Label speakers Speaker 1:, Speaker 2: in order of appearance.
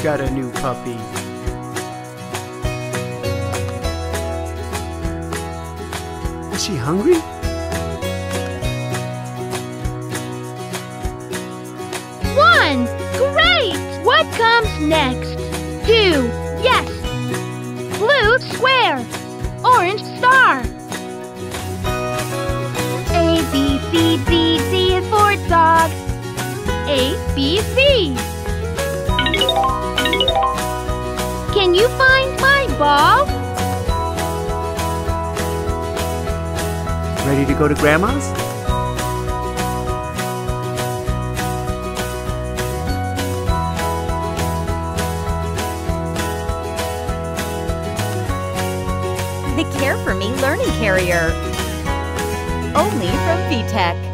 Speaker 1: got a new puppy. Is she hungry?
Speaker 2: One! Great! What comes next? Two! Yes! Blue square! Orange star! A, B, C, D, D is for dog. A, B, C. Can you find my ball?
Speaker 1: Ready to go to Grandma's?
Speaker 3: The Care for Me Learning Carrier. Only from VTech.